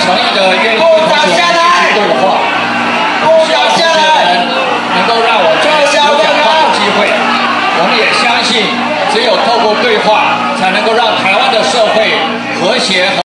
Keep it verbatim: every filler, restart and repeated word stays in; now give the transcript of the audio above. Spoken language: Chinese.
诚意的愿意跟同学们继续对话，希望同学们能够让我们有讲话的机会。我们也相信，只有透过对话，才能够让台湾的社会和谐。